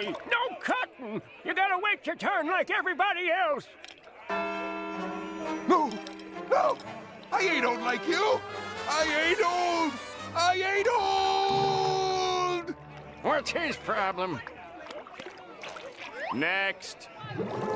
Hey, no cutting! You gotta wait your turn like everybody else. No! No! I ain't old like you! I ain't old! I ain't old! What's his problem? Next.